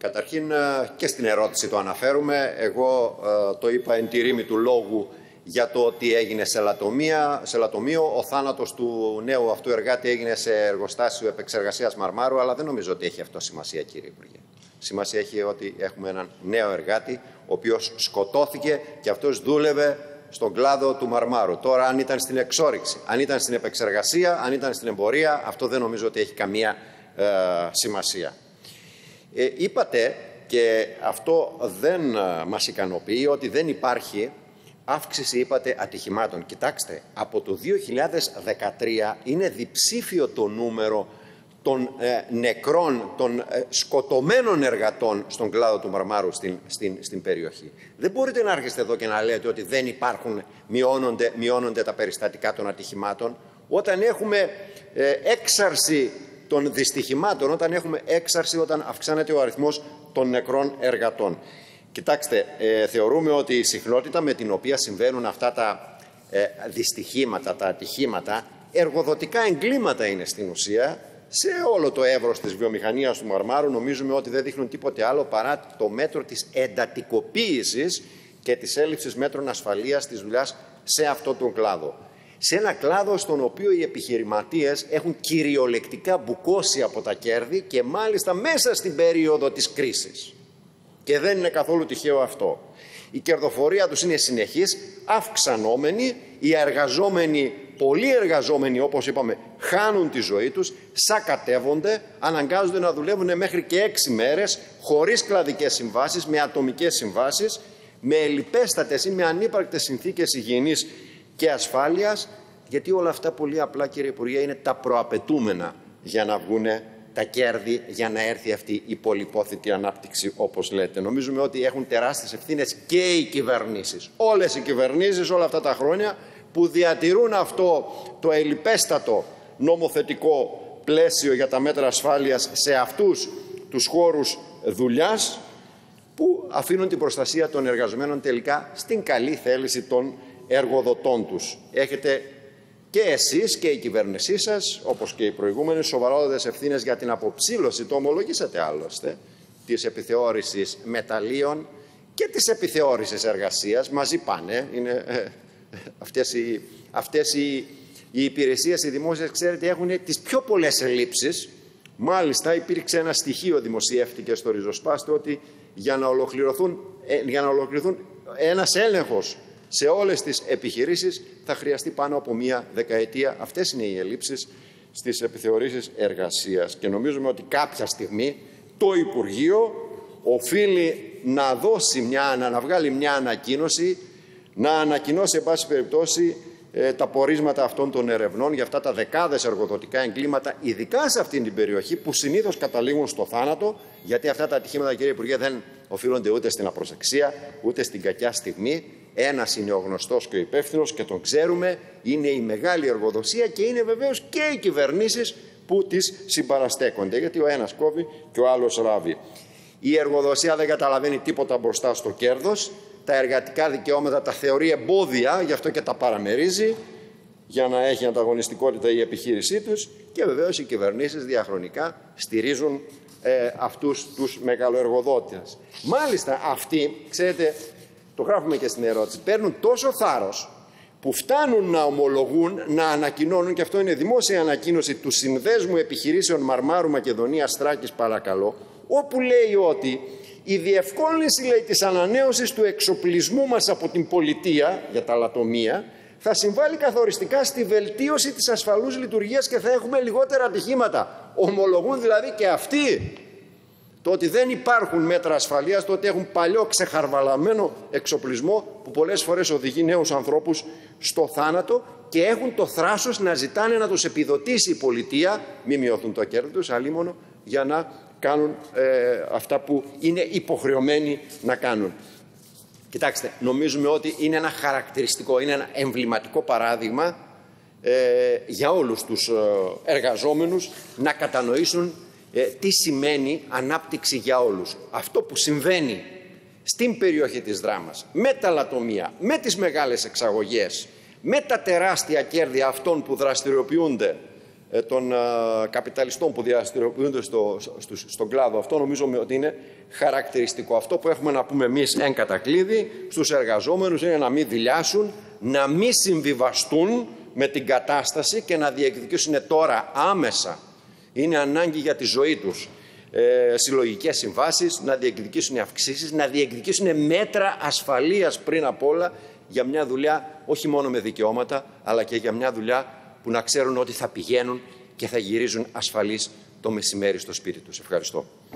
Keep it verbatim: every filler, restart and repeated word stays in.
Καταρχήν και στην ερώτηση το αναφέρουμε. Εγώ το είπα εν τη ρήμη του λόγου για το ότι έγινε σε λατομεία, σε λατομείο. Ο θάνατος του νέου αυτού εργάτη έγινε σε εργοστάσιο επεξεργασίας μαρμάρου, αλλά δεν νομίζω ότι έχει αυτό σημασία, κύριε Υπουργέ. Σημασία έχει ότι έχουμε έναν νέο εργάτη, ο οποίος σκοτώθηκε και αυτός δούλευε στον κλάδο του μαρμάρου. Τώρα, αν ήταν στην εξόρυξη, αν ήταν στην επεξεργασία, αν ήταν στην εμπορία, αυτό δεν νομίζω ότι έχει καμία ε, σημασία. Ε, είπατε, και αυτό δεν μας ικανοποιεί, ότι δεν υπάρχει αύξηση, είπατε, ατυχημάτων. Κοιτάξτε, από το δύο χιλιάδες δεκατρία είναι διψήφιο το νούμερο των ε, νεκρών, των ε, σκοτωμένων εργατών στον κλάδο του μαρμάρου στην, στην, στην περιοχή. Δεν μπορείτε να έρχεστε εδώ και να λέτε ότι δεν υπάρχουν, μειώνονται, μειώνονται τα περιστατικά των ατυχημάτων, όταν έχουμε ε, έξαρση των δυστυχημάτων, όταν έχουμε έξαρση, όταν αυξάνεται ο αριθμός των νεκρών εργατών. Κοιτάξτε, ε, θεωρούμε ότι η συχνότητα με την οποία συμβαίνουν αυτά τα ε, δυστυχήματα, τα ατυχήματα, εργοδοτικά εγκλήματα είναι στην ουσία, σε όλο το εύρος της βιομηχανίας του μαρμάρου. Νομίζουμε ότι δεν δείχνουν τίποτε άλλο παρά το μέτρο της εντατικοποίησης και της έλλειψης μέτρων ασφαλείας της δουλειάς σε αυτόν τον κλάδο. Σε ένα κλάδο στον οποίο οι επιχειρηματίες έχουν κυριολεκτικά μπουκώσει από τα κέρδη και μάλιστα μέσα στην περίοδο της κρίσης. Και δεν είναι καθόλου τυχαίο αυτό. Η κερδοφορία τους είναι συνεχής, αυξανόμενη, οι εργαζόμενοι, πολλοί εργαζόμενοι, όπως είπαμε, χάνουν τη ζωή τους, σακατεύονται, αναγκάζονται να δουλεύουν μέχρι και έξι μέρες, χωρίς κλαδικές συμβάσεις, με ατομικές συμβάσεις, με ελλιπέστατες ή με ανύπαρκτες συνθήκες υγιεινής και ασφάλειας, γιατί όλα αυτά πολύ απλά, κύριε Υπουργέ, είναι τα προαπαιτούμενα για να βγουν τα κέρδη, για να έρθει αυτή η πολυπόθητη ανάπτυξη, όπως λέτε. Νομίζουμε ότι έχουν τεράστιες ευθύνες και οι κυβερνήσεις. Όλες οι κυβερνήσεις όλα αυτά τα χρόνια που διατηρούν αυτό το ελλιπέστατο νομοθετικό πλαίσιο για τα μέτρα ασφάλειας σε αυτούς τους χώρους δουλειάς, που αφήνουν την προστασία των εργαζομένων τελικά στην καλή θέληση των εργοδοτών τους. Έχετε και εσείς και η κυβέρνησή σας, όπως και οι προηγούμενοι, σοβαρότατες ευθύνες για την αποψήλωση, το ομολογήσατε άλλωστε, της επιθεώρησης μεταλλίων και της επιθεώρησης εργασίας. Μαζί πάνε. Είναι, ε, αυτές οι, αυτές οι, οι υπηρεσίες, οι δημόσιες, ξέρετε, έχουν τις πιο πολλές ελλείψεις. Μάλιστα υπήρξε ένα στοιχείο, δημοσιεύτηκε στο ριζοσπάστη, ότι για να ολοκληρωθούν, ε, για να ολοκληρωθούν ένας έλεγχος σε όλες τις επιχειρήσεις θα χρειαστεί πάνω από μία δεκαετία. Αυτές είναι οι ελλείψεις στις επιθεωρήσεις εργασίας. Και νομίζουμε ότι κάποια στιγμή το Υπουργείο οφείλει να δώσει μια, να βγάλει μια ανακοίνωση, να ανακοινώσει, εν πάση περιπτώσει, ε, τα πορίσματα αυτών των ερευνών για αυτά τα δεκάδες εργοδοτικά εγκλήματα, ειδικά σε αυτήν την περιοχή, που συνήθως καταλήγουν στο θάνατο, γιατί αυτά τα ατυχήματα, κύριε Υπουργέ, δεν οφείλονται ούτε στην απροσεξία, ούτε στην κακιά στιγμή. Ένας είναι ο γνωστός και ο υπεύθυνος και τον ξέρουμε, είναι η μεγάλη εργοδοσία και είναι βεβαίως και οι κυβερνήσεις που τις συμπαραστέκονται, γιατί ο ένας κόβει και ο άλλος ράβει. Η εργοδοσία δεν καταλαβαίνει τίποτα μπροστά στο κέρδος, τα εργατικά δικαιώματα τα θεωρεί εμπόδια, γι' αυτό και τα παραμερίζει, για να έχει ανταγωνιστικότητα η επιχείρησή τους, και βεβαίως οι κυβερνήσεις διαχρονικά στηρίζουν ε, αυτούς τους μεγαλοεργοδότες. Μάλιστα αυτοί, ξέρετε, το γράφουμε και στην ερώτηση, παίρνουν τόσο θάρρος που φτάνουν να ομολογούν, να ανακοινώνουν, και αυτό είναι δημόσια ανακοίνωση του Συνδέσμου Επιχειρήσεων Μαρμάρου Μακεδονίας Θράκης, παρακαλώ, όπου λέει ότι η διευκόλυνση, λέει, της ανανέωσης του εξοπλισμού μας από την πολιτεία για τα λατομεία θα συμβάλλει καθοριστικά στη βελτίωση της ασφαλούς λειτουργίας και θα έχουμε λιγότερα ατυχήματα. Ομολογούν δηλαδή και αυτοί το ότι δεν υπάρχουν μέτρα ασφαλείας, το ότι έχουν παλιό ξεχαρβαλαμένο εξοπλισμό που πολλές φορές οδηγεί νέους ανθρώπους στο θάνατο, και έχουν το θράσος να ζητάνε να τους επιδοτήσει η πολιτεία, μη μειωθούν το κέρδη τους, αλίμονο, για να κάνουν ε, αυτά που είναι υποχρεωμένοι να κάνουν. Κοιτάξτε, νομίζουμε ότι είναι ένα χαρακτηριστικό, είναι ένα εμβληματικό παράδειγμα ε, για όλους τους εργαζόμενους να κατανοήσουν ε, τι σημαίνει ανάπτυξη για όλους. Αυτό που συμβαίνει στην περιοχή της Δράμας, με τα λατομεία, με τις μεγάλες εξαγωγές, με τα τεράστια κέρδη αυτών που δραστηριοποιούνται των καπιταλιστών που διαστηριοποιούνται στο, στο, στον κλάδο αυτό. Νομίζω ότι είναι χαρακτηριστικό. Αυτό που έχουμε να πούμε εμείς εν κατακλείδη στους εργαζόμενους είναι να μην δειλιάσουν, να μην συμβιβαστούν με την κατάσταση και να διεκδικήσουν τώρα άμεσα. Είναι ανάγκη για τη ζωή τους ε, συλλογικές συμβάσεις, να διεκδικήσουν αυξήσεις, να διεκδικήσουν μέτρα ασφαλείας πριν απ' όλα για μια δουλειά όχι μόνο με δικαιώματα, αλλά και για μια δουλειά που να ξέρουν ότι θα πηγαίνουν και θα γυρίζουν ασφαλείς το μεσημέρι στο σπίτι τους. Ευχαριστώ.